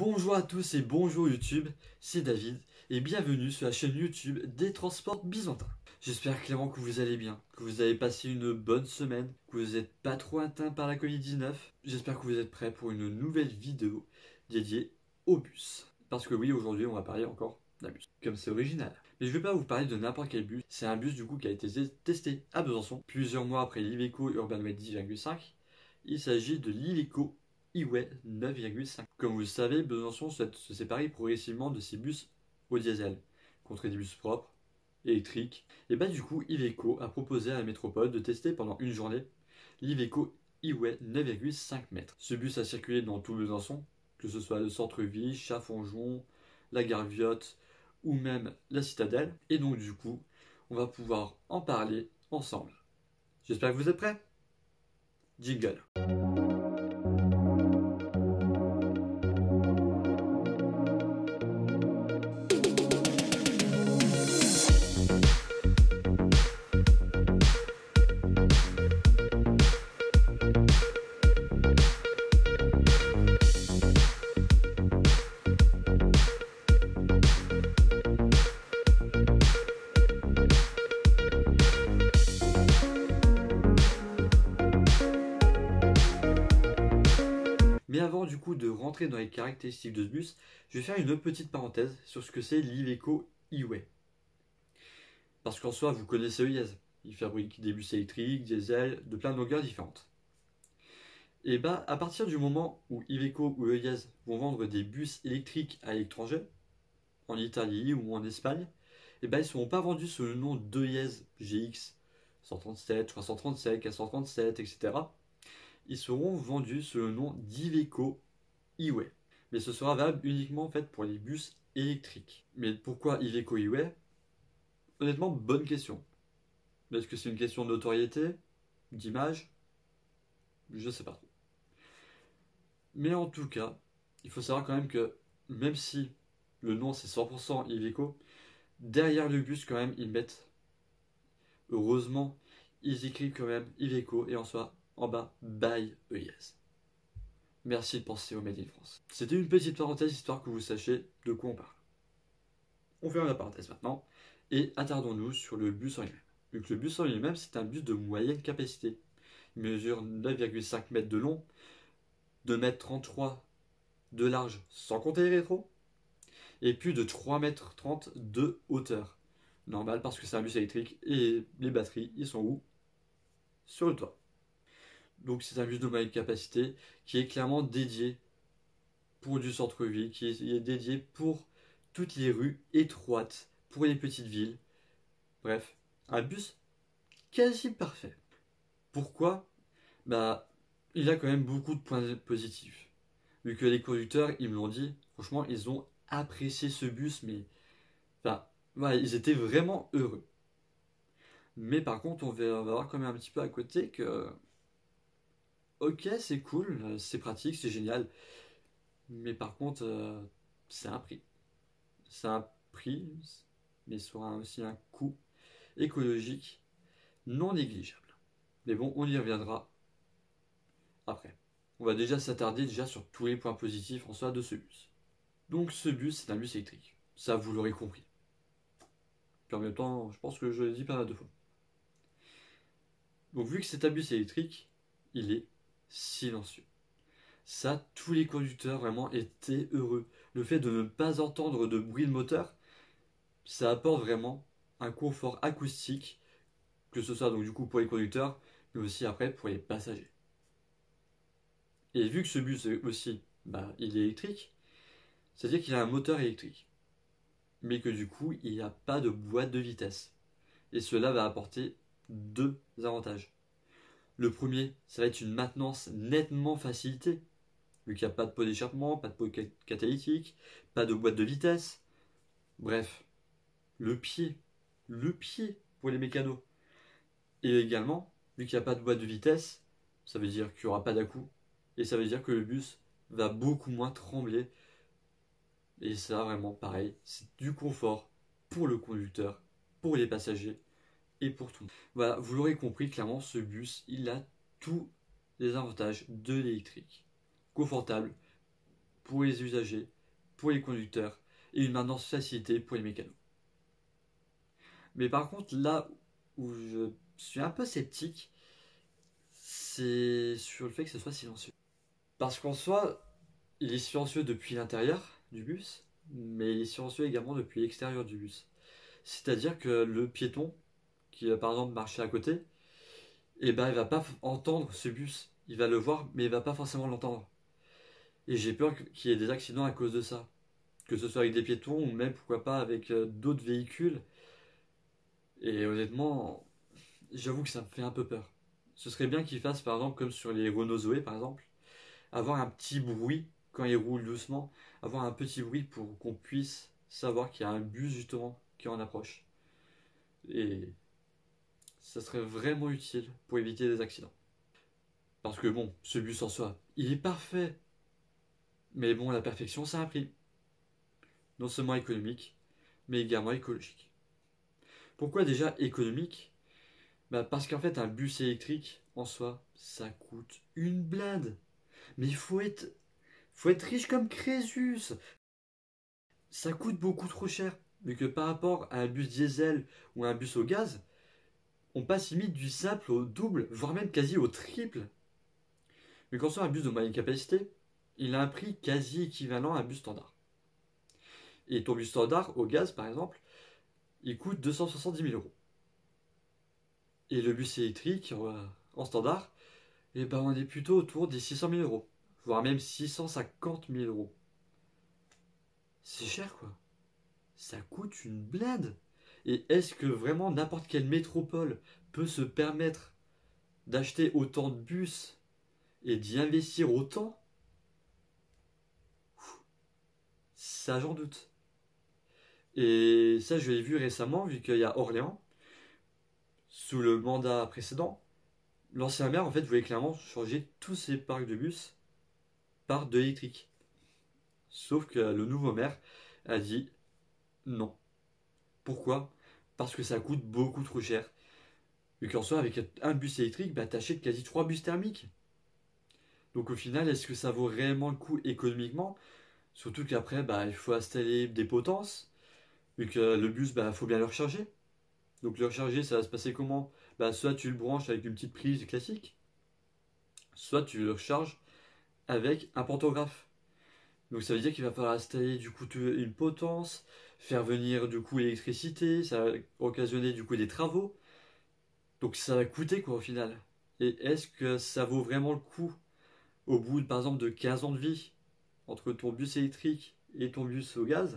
Bonjour à tous et bonjour YouTube, c'est David et bienvenue sur la chaîne YouTube des transports byzantins. J'espère clairement que vous allez bien, que vous avez passé une bonne semaine, que vous n'êtes pas trop atteint par la Covid-19. J'espère que vous êtes prêts pour une nouvelle vidéo dédiée au bus. Parce que oui, aujourd'hui on va parler encore d'un bus, comme c'est original. Mais je ne vais pas vous parler de n'importe quel bus, c'est un bus du coup qui a été testé à Besançon, plusieurs mois après l'Iveco Urbanway 10,5. Il s'agit de l'Iveco e-Way 9,5. Comme vous le savez, Besançon souhaite se séparer progressivement de ses bus au diesel, contre des bus propres, électriques. Et bah du coup, Iveco a proposé à la métropole de tester pendant une journée l'Iveco e-Way 9,5 mètres. Ce bus a circulé dans tout Besançon, que ce soit le centre-ville, Chaffanjon, la gare Viotte ou même la citadelle. Et donc du coup, on va pouvoir en parler ensemble. J'espère que vous êtes prêts. Jingle. Mais avant du coup de rentrer dans les caractéristiques de ce bus, je vais faire une petite parenthèse sur ce que c'est l'Iveco e-Way. Parce qu'en soi, vous connaissez EIEZ. Il fabrique des bus électriques, diesel, de plein de longueurs différentes. Et bah, à partir du moment où Iveco ou EIEZ vont vendre des bus électriques à l'étranger, en Italie ou en Espagne, et bah, ils ne seront pas vendus sous le nom d'EIEZ GX 137, 337, 437, etc. Ils seront vendus sous le nom d'Iveco e-Way. Mais ce sera valable uniquement en fait pour les bus électriques. Mais pourquoi Iveco e-Way? Honnêtement, bonne question. Est-ce que c'est une question de notoriété, d'image? Je sais pas trop. Mais en tout cas, il faut savoir quand même que même si le nom c'est 100% Iveco, derrière le bus quand même ils mettent, heureusement, ils écrivent quand même Iveco et en soi en bas by EIEZ. Merci de penser au Made in France. C'était une petite parenthèse histoire que vous sachiez de quoi on parle. On ferme la parenthèse maintenant et attardons-nous sur le bus en lui-même. Donc le bus en lui-même c'est un bus de moyenne capacité. Il mesure 9,5 mètres de long, 2,33 m de large sans compter les rétros, et plus de 3,30 m de hauteur. Normal parce que c'est un bus électrique et les batteries, ils sont où? Sur le toit. Donc c'est un bus de moyenne capacité qui est clairement dédié pour du centre-ville, qui est dédié pour toutes les rues étroites, pour les petites villes. Bref, un bus quasi parfait. Pourquoi? Bah, il a quand même beaucoup de points positifs. Vu que les conducteurs, ils me l'ont dit, franchement, ils ont apprécié ce bus, mais enfin, voilà, ils étaient vraiment heureux. Mais par contre, on va voir quand même un petit peu à côté que, ok, c'est cool, c'est pratique, c'est génial, mais par contre, c'est un prix. C'est un prix, mais sur aussi un coût écologique non négligeable. Mais bon, on y reviendra après. On va déjà s'attarder sur tous les points positifs en soi de ce bus. Donc ce bus, c'est un bus électrique. Ça, vous l'aurez compris. Puis en même temps, je pense que je l'ai dit pas mal de fois. Donc vu que c'est un bus électrique, il est silencieux. Ça, tous les conducteurs vraiment étaient heureux. Le fait de ne pas entendre de bruit de moteur, ça apporte vraiment un confort acoustique, que ce soit donc du coup pour les conducteurs, mais aussi après pour les passagers. Et vu que ce bus aussi, il est électrique, c'est-à-dire qu'il a un moteur électrique, mais que du coup, il n'y a pas de boîte de vitesse. Et cela va apporter deux avantages. Le premier, ça va être une maintenance nettement facilitée, vu qu'il n'y a pas de pot d'échappement, pas de pot catalytique, pas de boîte de vitesse. Bref, le pied pour les mécanos. Et également, vu qu'il n'y a pas de boîte de vitesse, ça veut dire qu'il n'y aura pas d'à-coups, et ça veut dire que le bus va beaucoup moins trembler. Et ça, vraiment, pareil, c'est du confort pour le conducteur, pour les passagers et pour tout. Voilà, vous l'aurez compris, clairement, ce bus, il a tous les avantages de l'électrique. Confortable, pour les usagers, pour les conducteurs et une maintenance facilitée pour les mécanos. Mais par contre, là où je suis un peu sceptique, c'est sur le fait que ce soit silencieux. Parce qu'en soi, il est silencieux depuis l'intérieur du bus, mais il est silencieux également depuis l'extérieur du bus. C'est-à-dire que le piéton qui va par exemple marcher à côté, et ben il va pas entendre ce bus. Il va le voir, mais il va pas forcément l'entendre. Et j'ai peur qu'il y ait des accidents à cause de ça. Que ce soit avec des piétons ou même pourquoi pas avec d'autres véhicules. Et honnêtement, j'avoue que ça me fait un peu peur. Ce serait bien qu'ils fassent par exemple comme sur les Renault Zoé par exemple, avoir un petit bruit quand ils roulent doucement, avoir un petit bruit pour qu'on puisse savoir qu'il y a un bus justement qui en approche. Et ça serait vraiment utile pour éviter des accidents. Parce que bon, ce bus en soi, il est parfait. Mais bon, la perfection, ça a un prix. Non seulement économique, mais également écologique. Pourquoi déjà économique? Bah parce qu'en fait, un bus électrique, en soi, ça coûte une blinde. Mais faut être riche comme Crésus. Ça coûte beaucoup trop cher. Vu que par rapport à un bus diesel ou à un bus au gaz, on passe limite du simple au double, voire même quasi au triple. Mais quand on a un bus de moyenne capacité, il a un prix quasi équivalent à un bus standard. Et ton bus standard au gaz, par exemple, il coûte 270 000 euros. Et le bus électrique en standard, eh ben on est plutôt autour des 600 000 euros, voire même 650 000 euros. C'est cher quoi. Ça coûte une blinde. Et est-ce que vraiment n'importe quelle métropole peut se permettre d'acheter autant de bus et d'y investir autant? Ça j'en doute. Et ça je l'ai vu récemment, vu qu'il y a Orléans, sous le mandat précédent, l'ancien maire en fait voulait clairement changer tous ses parcs de bus par de l'électrique. Sauf que le nouveau maire a dit non. Pourquoi? Parce que ça coûte beaucoup trop cher. Vu qu'en soi, avec un bus électrique, bah, t'achètes quasi 3 bus thermiques. Donc au final, est-ce que ça vaut réellement le coup économiquement? Surtout qu'après, bah, il faut installer des potences. Vu que le bus, bah, faut bien le recharger. Donc le recharger, ça va se passer comment? Bah, soit tu le branches avec une petite prise classique, soit tu le recharges avec un pantographe. Donc ça veut dire qu'il va falloir installer du coup une potence, faire venir du coup l'électricité, ça va occasionner du coup des travaux. Donc ça va coûter quoi au final. Et est-ce que ça vaut vraiment le coup au bout par exemple de 15 ans de vie entre ton bus électrique et ton bus au gaz?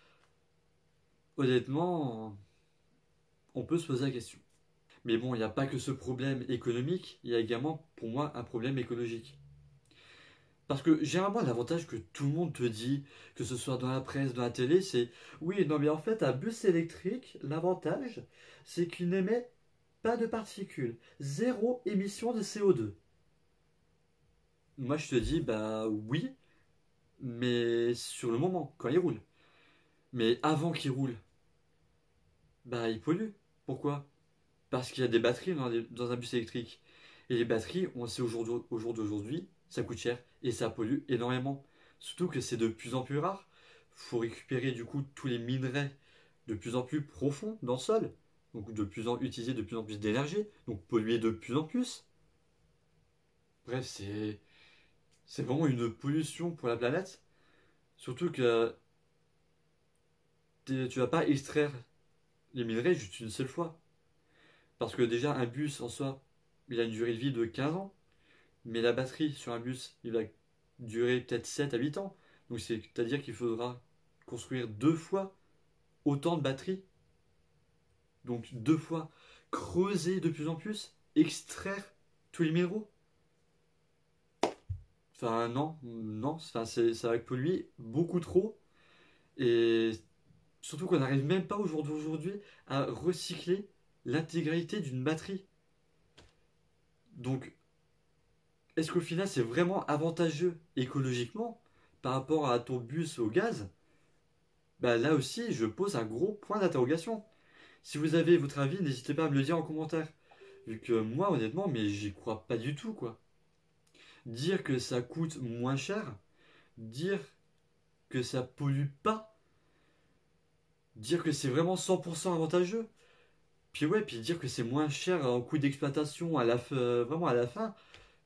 Honnêtement, on peut se poser la question. Mais bon, il n'y a pas que ce problème économique, il y a également pour moi un problème écologique. Parce que généralement, l'avantage que tout le monde te dit, que ce soit dans la presse, dans la télé, c'est oui, non, mais en fait, un bus électrique, l'avantage, c'est qu'il n'émet pas de particules, zéro émission de CO2. Moi, je te dis, bah oui, mais sur le moment, quand il roule. Mais avant qu'il roule, bah il pollue. Pourquoi? Parce qu'il y a des batteries dans un bus électrique. Et les batteries, on sait au jour d'aujourd'hui, ça coûte cher et ça pollue énormément. Surtout que c'est de plus en plus rare. Faut récupérer du coup tous les minerais de plus en plus profonds dans le sol. Donc utiliser de plus en plus d'énergie. Donc polluer de plus en plus. Bref, c'est vraiment une pollution pour la planète. Surtout que tu vas pas extraire les minerais juste une seule fois. Parce que déjà un bus en soi, il a une durée de vie de 15 ans. Mais la batterie sur un bus, il va durer peut-être 7 à 8 ans. Donc c'est-à-dire qu'il faudra construire deux fois autant de batteries. Donc deux fois creuser de plus en plus, extraire tous les minéraux. Enfin non, non, enfin, ça va polluer beaucoup trop. Et surtout qu'on n'arrive même pas au jour d'aujourd'hui à recycler l'intégralité d'une batterie. Donc est-ce qu'au final c'est vraiment avantageux écologiquement par rapport à ton bus au gaz? Bah là aussi, je pose un gros point d'interrogation. Si vous avez votre avis, n'hésitez pas à me le dire en commentaire. Vu que moi, honnêtement, mais j'y crois pas du tout, quoi. Dire que ça coûte moins cher, dire que ça pollue pas, dire que c'est vraiment 100% avantageux, puis ouais, puis dire que c'est moins cher en coût d'exploitation à vraiment à la fin,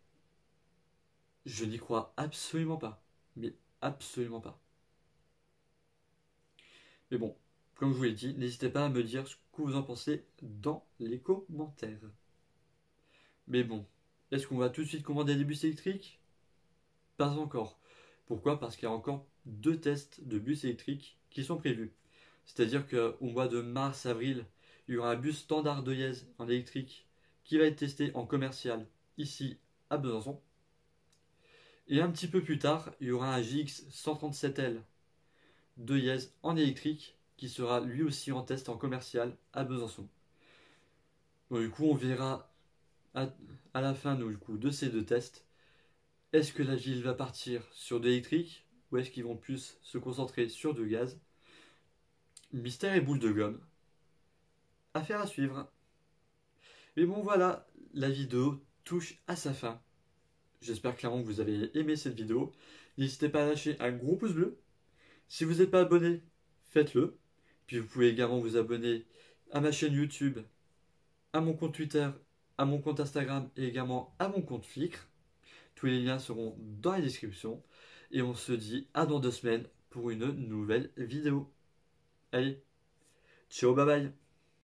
je n'y crois absolument pas. Mais absolument pas. Mais bon, comme je vous l'ai dit, n'hésitez pas à me dire ce que vous en pensez dans les commentaires. Mais bon, est-ce qu'on va tout de suite commander des bus électriques? Pas encore. Pourquoi? Parce qu'il y a encore 2 tests de bus électriques qui sont prévus. C'est-à-dire qu'au mois de mars-avril, il y aura un bus standard de Yes en électrique qui va être testé en commercial ici à Besançon. Et un petit peu plus tard, il y aura un JX 137L de Yes en électrique qui sera lui aussi en test en commercial à Besançon. Donc, du coup, on verra à, à la fin du coup, de ces 2 tests, est-ce que la ville va partir sur de l'électrique ou est-ce qu'ils vont plus se concentrer sur du gaz? Mystère et boule de gomme. Affaire à suivre. Mais bon voilà, la vidéo touche à sa fin. J'espère clairement que vous avez aimé cette vidéo. N'hésitez pas à lâcher un gros pouce bleu. Si vous n'êtes pas abonné, faites-le. Puis vous pouvez également vous abonner à ma chaîne YouTube, à mon compte Twitter, à mon compte Instagram et également à mon compte Flickr. Tous les liens seront dans la description. Et on se dit à dans 2 semaines pour une nouvelle vidéo. Allez, ciao, bye bye.